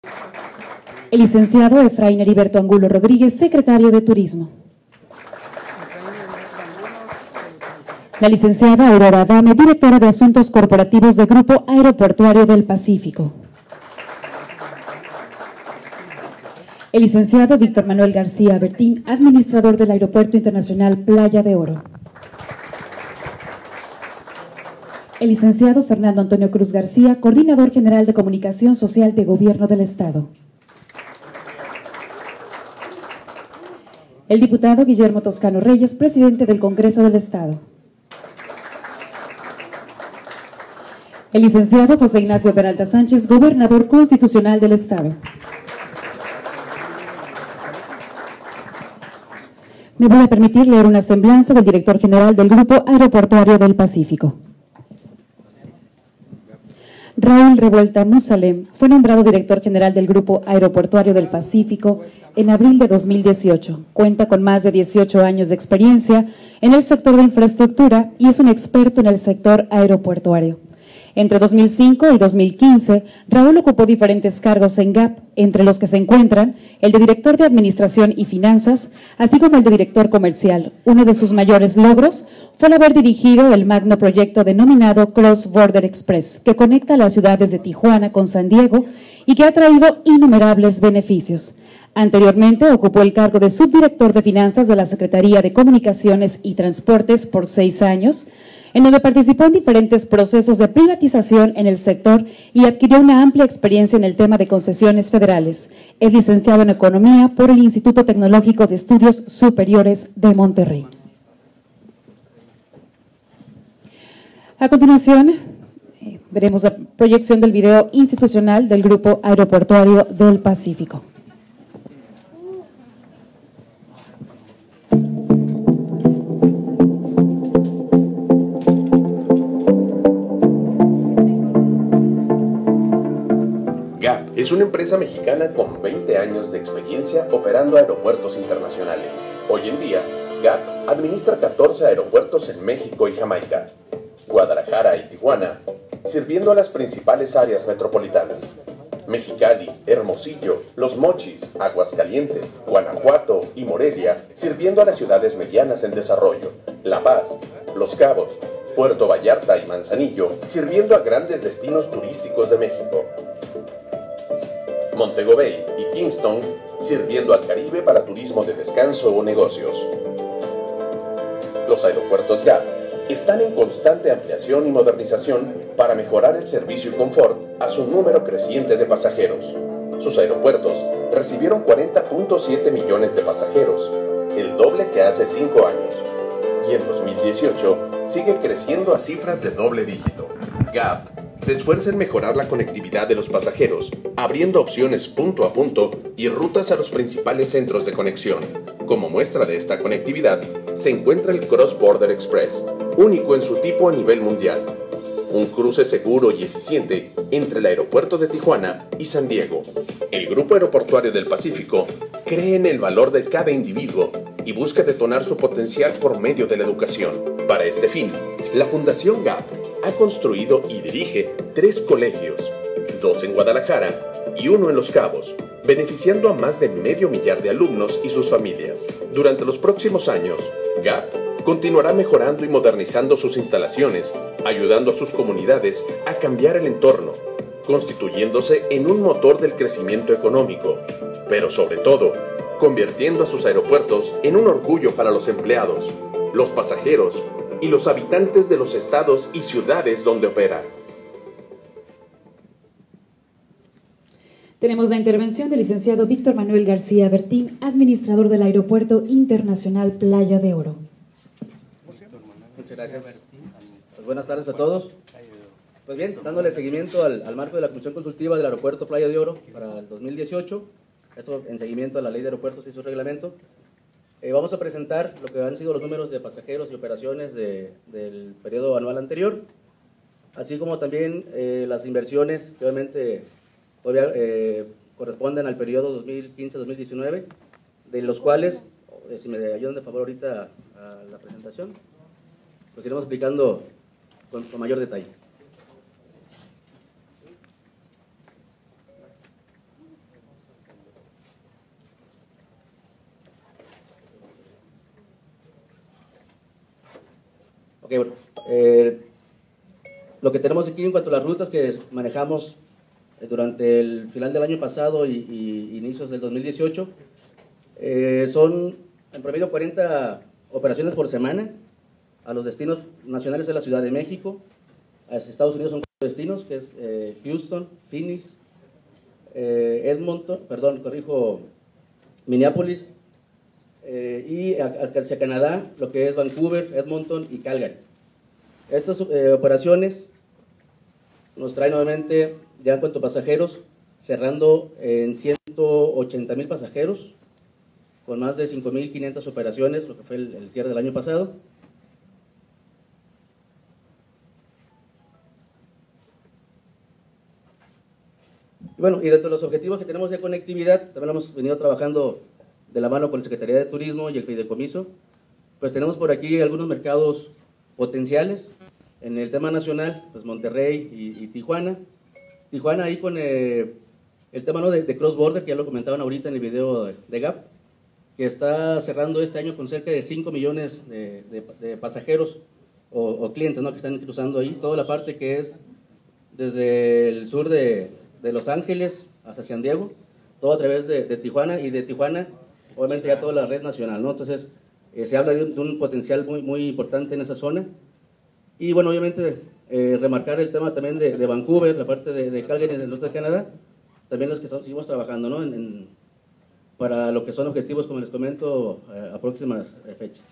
El licenciado Efraín Heriberto Angulo Rodríguez, secretario de Turismo. La licenciada Aurora Adame, directora de Asuntos Corporativos de Grupo Aeroportuario del Pacífico. El licenciado Víctor Manuel García Bertín, administrador del Aeropuerto Internacional Playa de Oro. El licenciado Fernando Antonio Cruz García, coordinador general de Comunicación Social de Gobierno del Estado. El diputado Guillermo Toscano Reyes, presidente del Congreso del Estado. El licenciado José Ignacio Peralta Sánchez, gobernador constitucional del Estado. Me voy a permitir leer una semblanza del director general del Grupo Aeroportuario del Pacífico. Raúl Revuelta Musalem fue nombrado director general del Grupo Aeroportuario del Pacífico en abril de 2018. Cuenta con más de 18 años de experiencia en el sector de infraestructura y es un experto en el sector aeroportuario. Entre 2005 y 2015, Raúl ocupó diferentes cargos en GAP, entre los que se encuentran el de director de Administración y Finanzas, así como el de director comercial. Uno de sus mayores logros fue el haber dirigido el magno proyecto denominado Cross Border Express, que conecta las ciudades de Tijuana con San Diego y que ha traído innumerables beneficios. Anteriormente ocupó el cargo de subdirector de Finanzas de la Secretaría de Comunicaciones y Transportes por 6 años, en donde participó en diferentes procesos de privatización en el sector y adquirió una amplia experiencia en el tema de concesiones federales. Es licenciado en Economía por el Instituto Tecnológico de Estudios Superiores de Monterrey. A continuación, veremos la proyección del video institucional del Grupo Aeroportuario del Pacífico. GAP es una empresa mexicana con 20 años de experiencia operando aeropuertos internacionales. Hoy en día, GAP administra 14 aeropuertos en México y Jamaica, Guadalajara y Tijuana, sirviendo a las principales áreas metropolitanas: Mexicali, Hermosillo, Los Mochis, Aguascalientes, Guanajuato y Morelia, sirviendo a las ciudades medianas en desarrollo, La Paz, Los Cabos, Puerto Vallarta y Manzanillo, sirviendo a grandes destinos turísticos de México, Montego Bay y Kingston, sirviendo al Caribe para turismo de descanso o negocios. Los aeropuertos GAP están en constante ampliación y modernización para mejorar el servicio y confort a su número creciente de pasajeros. Sus aeropuertos recibieron 40.7 millones de pasajeros, el doble que hace 5 años, y en 2018 sigue creciendo a cifras de doble dígito. GAP se esfuerza en mejorar la conectividad de los pasajeros, abriendo opciones punto a punto y rutas a los principales centros de conexión. Como muestra de esta conectividad, se encuentra el Cross Border Express, único en su tipo a nivel mundial. Un cruce seguro y eficiente entre el aeropuerto de Tijuana y San Diego. El Grupo Aeroportuario del Pacífico cree en el valor de cada individuo y busca detonar su potencial por medio de la educación. Para este fin, la Fundación GAP ha construido y dirige 3 colegios, 2 en Guadalajara y 1 en Los Cabos, beneficiando a más de 500,000 de alumnos y sus familias. Durante los próximos años, GAP continuará mejorando y modernizando sus instalaciones, ayudando a sus comunidades a cambiar el entorno, constituyéndose en un motor del crecimiento económico, pero sobre todo, convirtiendo a sus aeropuertos en un orgullo para los empleados, los pasajeros y los habitantes de los estados y ciudades donde opera. Tenemos la intervención del licenciado Víctor Manuel García Bertín, administrador del Aeropuerto Internacional Playa de Oro. Muchas gracias. Pues buenas tardes a todos. Pues bien, dándole seguimiento al marco de la Comisión Consultiva del Aeropuerto Playa de Oro para el 2018, esto en seguimiento a la Ley de Aeropuertos y su reglamento, vamos a presentar lo que han sido los números de pasajeros y operaciones del periodo anual anterior, así como también las inversiones que obviamente todavía corresponden al periodo 2015-2019, de los cuales, si me ayudan de favor ahorita a la presentación, los iremos explicando con mayor detalle. bueno, lo que tenemos aquí en cuanto a las rutas que manejamos durante el final del año pasado y inicios del 2018, son en promedio 40 operaciones por semana a los destinos nacionales de la Ciudad de México. A Estados Unidos son 4 destinos, que es Houston, Phoenix, Minneapolis, y hacia Canadá, lo que es Vancouver, Edmonton y Calgary. Estas operaciones nos traen nuevamente, ya en cuanto a pasajeros, cerrando en 180,000 pasajeros, con más de 5,500 operaciones, lo que fue el cierre del año pasado. Bueno, y dentro de los objetivos que tenemos de conectividad, también hemos venido trabajando de la mano con la Secretaría de Turismo y el Fideicomiso. Pues tenemos por aquí algunos mercados potenciales. En el tema nacional, pues Monterrey y Tijuana. Tijuana ahí con el tema, ¿no?, de cross border, que ya lo comentaban ahorita en el video de GAP, que está cerrando este año con cerca de 5 millones de pasajeros o clientes, ¿no?, que están cruzando ahí, toda la parte que es desde el sur de Los Ángeles hasta San Diego, todo a través de Tijuana, y de Tijuana obviamente ya toda la red nacional, ¿no? Entonces se habla de un potencial muy importante en esa zona. Y bueno, obviamente remarcar el tema también de Vancouver, la parte de Calgary, del norte de Canadá, también los que seguimos trabajando, ¿no?, para lo que son objetivos, como les comento, a próximas fechas.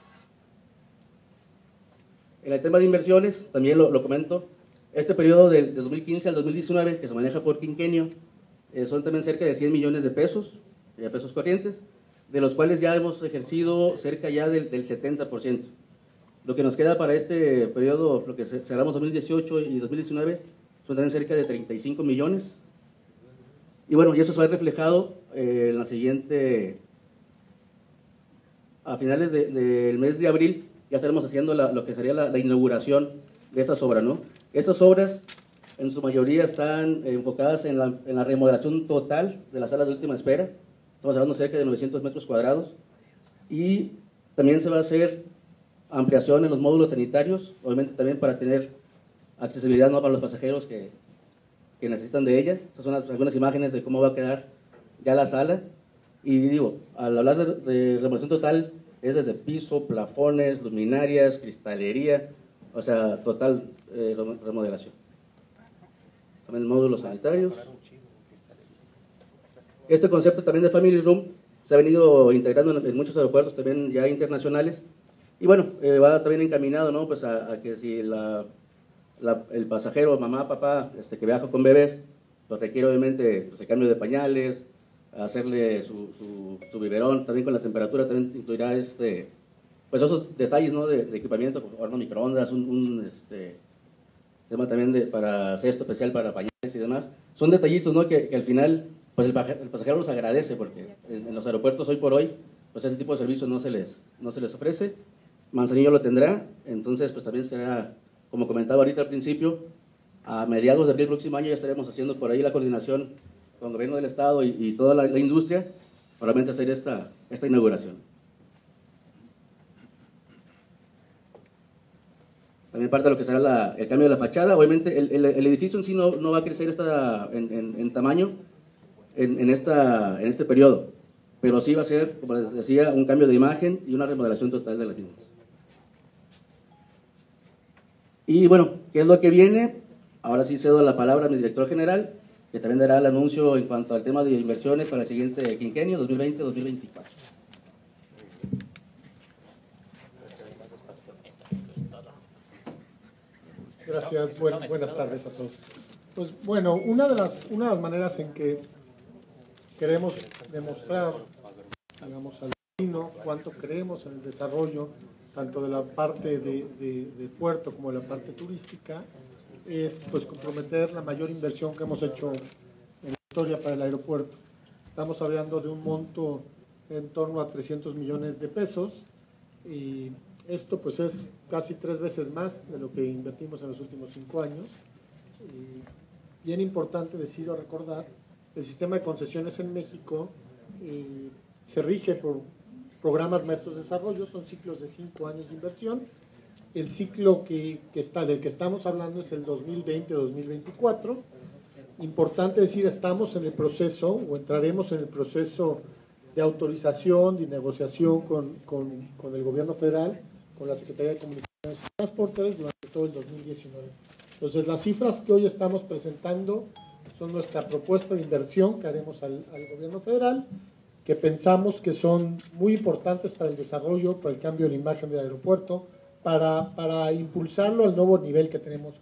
En el tema de inversiones, también lo comento, este periodo de 2015 al 2019, que se maneja por quinquenio, son también cerca de 100 millones de pesos corrientes, de los cuales ya hemos ejercido cerca ya del 70%. Lo que nos queda para este periodo, lo que cerramos 2018 y 2019, son también cerca de 35 millones. Y bueno, y eso se va a ver reflejado en la siguiente, a finales del mes de abril, ya estaremos haciendo lo que sería la inauguración de estas obras, ¿no? Estas obras, en su mayoría, están enfocadas en la remodelación total de la sala de última espera. Estamos hablando de cerca de 900 metros cuadrados. Y también se va a hacer ampliación en los módulos sanitarios, obviamente también para tener accesibilidad, ¿no?, para los pasajeros que necesitan de ella. Estas son algunas imágenes de cómo va a quedar ya la sala. Y digo, al hablar de remodelación total, es desde piso, plafones, luminarias, cristalería, o sea, total remodelación. También módulos sanitarios. Este concepto también de Family Room se ha venido integrando en muchos aeropuertos también ya internacionales. Y bueno, va también encaminado, ¿no?, pues a que si el pasajero, mamá, papá, que viaja con bebés, pues requiere obviamente pues, el cambio de pañales, hacerle su biberón, también con la temperatura, también incluirá pues esos detalles, ¿no?, de equipamiento, como horno microondas, tema también para cesto especial para pañales y demás. Son detallitos, ¿no?, que al final pues el pasajero los agradece, porque en los aeropuertos hoy por hoy pues ese tipo de servicios no se les ofrece. Manzanillo lo tendrá, entonces pues también será, como comentaba ahorita al principio, a mediados de abril del próximo año ya estaremos haciendo por ahí la coordinación con el gobierno del estado y toda la industria para realmente hacer esta inauguración. También parte de lo que será el cambio de la fachada. Obviamente el edificio en sí no va a crecer en tamaño en este periodo, pero sí va a ser, como les decía, un cambio de imagen y una remodelación total de las mismas. Y bueno, ¿qué es lo que viene? Ahora sí cedo la palabra a mi director general, que también dará el anuncio en cuanto al tema de inversiones para el siguiente quinquenio, 2020-2024. Gracias, buenas tardes a todos. Pues bueno, una de las maneras en que queremos demostrar, digamos, al destino cuánto creemos en el desarrollo, tanto de la parte de puerto como de la parte turística, es pues comprometer la mayor inversión que hemos hecho en la historia para el aeropuerto. Estamos hablando de un monto en torno a 300 millones de pesos, y esto pues es casi 3 veces más de lo que invertimos en los últimos 5 años. Y bien importante decir o recordar, el sistema de concesiones en México se rige por programas maestros de desarrollo, son ciclos de 5 años de inversión, el ciclo del que estamos hablando es el 2020-2024. Importante decir, estamos en el proceso o entraremos en el proceso de autorización y negociación con el gobierno federal, con la Secretaría de Comunicaciones y Transportes durante todo el 2019. Entonces, las cifras que hoy estamos presentando son nuestra propuesta de inversión que haremos al gobierno federal, que pensamos que son muy importantes para el desarrollo, para el cambio de la imagen del aeropuerto, para impulsarlo al nuevo nivel que tenemos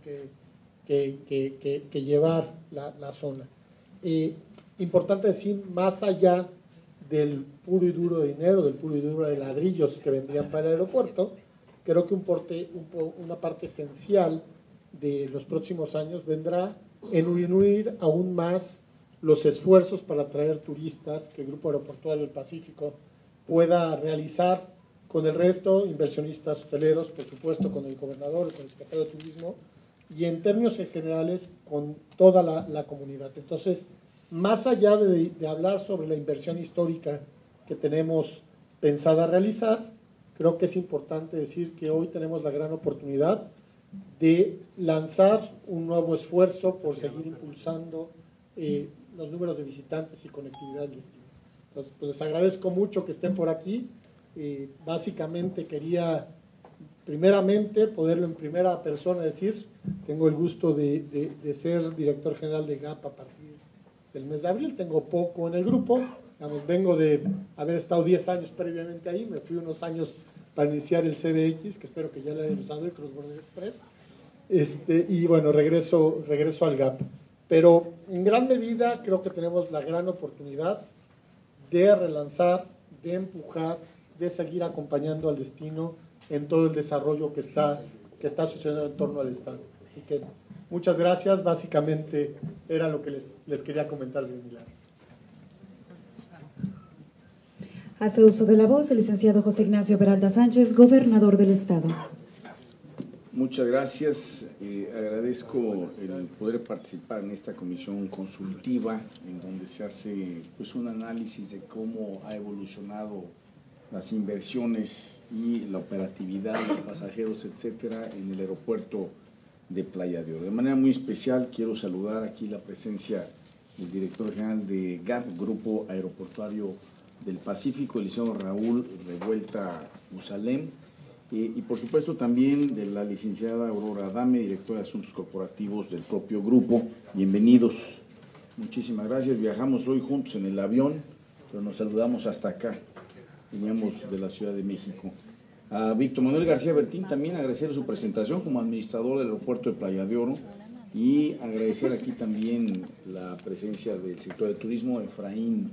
que llevar la zona. Importante decir, más allá del puro y duro de dinero, del puro y duro de ladrillos que vendrían para el aeropuerto, creo que una parte esencial de los próximos años vendrá en unir aún más los esfuerzos para atraer turistas que el Grupo Aeroportuario del Pacífico pueda realizar con el resto, inversionistas hoteleros, por supuesto, con el gobernador, con el secretario de Turismo, y en términos generales con toda la comunidad. Entonces, más allá de hablar sobre la inversión histórica que tenemos pensada realizar, creo que es importante decir que hoy tenemos la gran oportunidad de lanzar un nuevo esfuerzo por seguir impulsando los números de visitantes y conectividad del destino. Entonces, pues les agradezco mucho que estén por aquí. Básicamente quería, primeramente, poderlo en primera persona decir, tengo el gusto de ser director general de GAP a partir del mes de abril, tengo poco en el grupo, vengo de haber estado 10 años previamente ahí, me fui unos años para iniciar el CBX, que espero que ya le hayan usado, el Cross Border Express, y bueno, regreso al GAP. Pero en gran medida creo que tenemos la gran oportunidad de relanzar, de empujar, de seguir acompañando al destino en todo el desarrollo que está sucediendo en torno al Estado. Así que muchas gracias, básicamente era lo que les quería comentar de mi lado. Hace uso de la voz el licenciado José Ignacio Peralta Sánchez, gobernador del Estado. Muchas gracias. Agradezco el poder participar en esta comisión consultiva en donde se hace pues un análisis de cómo ha evolucionado las inversiones y la operatividad de pasajeros, etcétera, en el aeropuerto de Playa de Oro. De manera muy especial quiero saludar aquí la presencia del director general de GAP, Grupo Aeroportuario del Pacífico, el licenciado Raúl Revuelta Musalem, y por supuesto también de la licenciada Aurora Adame, directora de Asuntos Corporativos del propio grupo. Bienvenidos, muchísimas gracias. Viajamos hoy juntos en el avión, pero nos saludamos hasta acá, veníamos de la Ciudad de México. A Víctor Manuel García Bertín también agradecer su presentación como administrador del aeropuerto de Playa de Oro y agradecer aquí también la presencia del sector de turismo, Efraín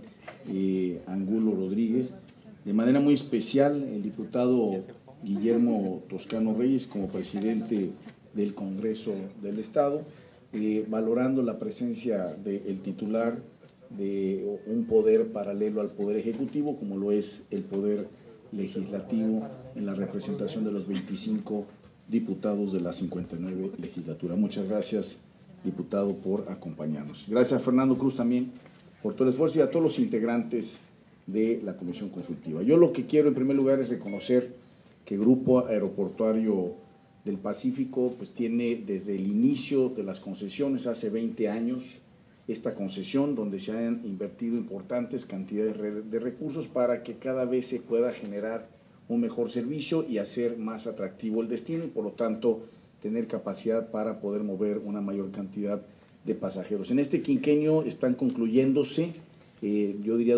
Angulo Rodríguez, de manera muy especial el diputado Guillermo Toscano Reyes como presidente del Congreso del Estado, valorando la presencia del titular de un poder paralelo al Poder Ejecutivo, como lo es el Poder Legislativo, en la representación de los 25 diputados de la 59 legislatura. Muchas gracias, diputado, por acompañarnos. Gracias a Fernando Cruz también por todo el esfuerzo y a todos los integrantes de la Comisión Consultiva. Yo lo que quiero en primer lugar es reconocer que Grupo Aeroportuario del Pacífico pues tiene desde el inicio de las concesiones, hace 20 años, esta concesión donde se han invertido importantes cantidades de recursos para que cada vez se pueda generar un mejor servicio y hacer más atractivo el destino y por lo tanto tener capacidad para poder mover una mayor cantidad de pasajeros. En este quinquenio están concluyéndose, yo diría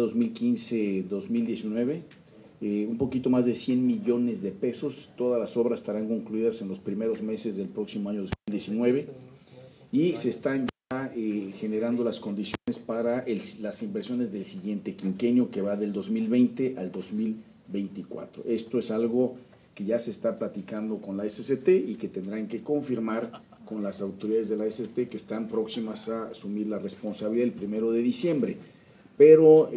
2015-2019, un poquito más de 100 millones de pesos. Todas las obras estarán concluidas en los primeros meses del próximo año 2019 y se están ya generando las condiciones para las inversiones del siguiente quinquenio que va del 2020 al 2024. Esto es algo que ya se está platicando con la SCT y que tendrán que confirmar con las autoridades de la SCT que están próximas a asumir la responsabilidad el 1 de diciembre. Pero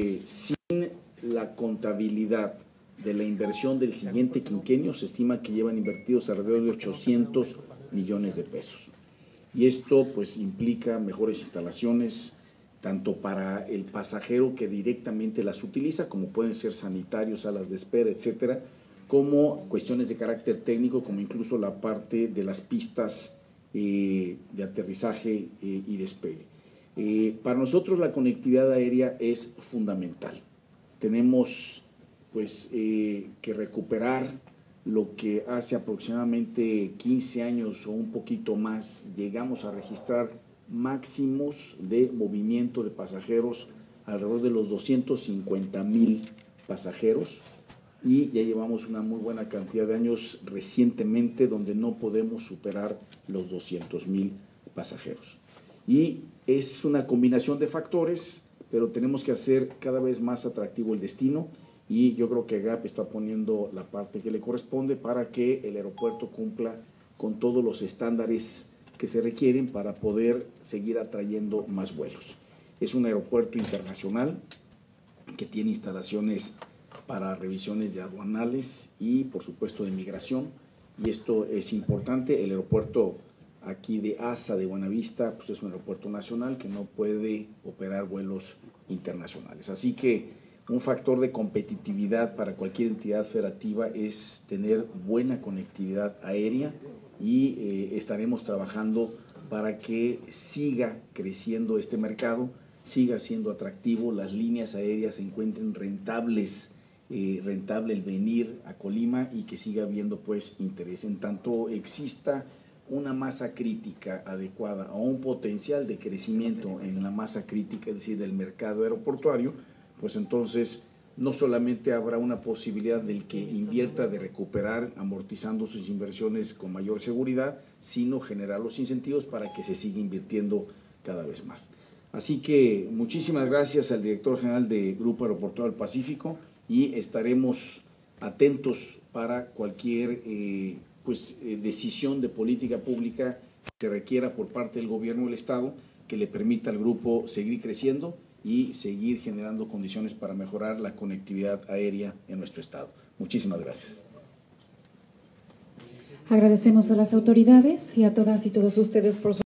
sin la contabilidad de la inversión del siguiente quinquenio, se estima que llevan invertidos alrededor de 800 millones de pesos. Y esto pues implica mejores instalaciones, tanto para el pasajero que directamente las utiliza, como pueden ser sanitarios, salas de espera, etcétera, como cuestiones de carácter técnico, como incluso la parte de las pistas de aterrizaje y despegue. Para nosotros la conectividad aérea es fundamental. Tenemos pues que recuperar lo que hace aproximadamente 15 años o un poquito más llegamos a registrar máximos de movimiento de pasajeros alrededor de los 250,000 pasajeros, y ya llevamos una muy buena cantidad de años recientemente donde no podemos superar los 200,000 pasajeros. Y es una combinación de factores, pero tenemos que hacer cada vez más atractivo el destino, y yo creo que GAP está poniendo la parte que le corresponde para que el aeropuerto cumpla con todos los estándares que se requieren para poder seguir atrayendo más vuelos. Es un aeropuerto internacional que tiene instalaciones para revisiones de aduanales y, por supuesto, de migración, y esto es importante. El aeropuerto aquí de ASA de Buenavista pues es un aeropuerto nacional que no puede operar vuelos internacionales. Así que un factor de competitividad para cualquier entidad federativa es tener buena conectividad aérea, y estaremos trabajando para que siga creciendo este mercado, siga siendo atractivo, las líneas aéreas se encuentren rentable el venir a Colima, y que siga habiendo pues interés. En tanto exista una masa crítica adecuada o un potencial de crecimiento en la masa crítica, es decir, del mercado aeroportuario, pues entonces no solamente habrá una posibilidad del que invierta de recuperar amortizando sus inversiones con mayor seguridad, sino generar los incentivos para que se siga invirtiendo cada vez más. Así que muchísimas gracias al director general de Grupo Aeroportuario del Pacífico, y estaremos atentos para cualquier decisión de política pública que se requiera por parte del gobierno del Estado, que le permita al grupo seguir creciendo y seguir generando condiciones para mejorar la conectividad aérea en nuestro Estado. Muchísimas gracias. Agradecemos a las autoridades y a todas y todos ustedes por su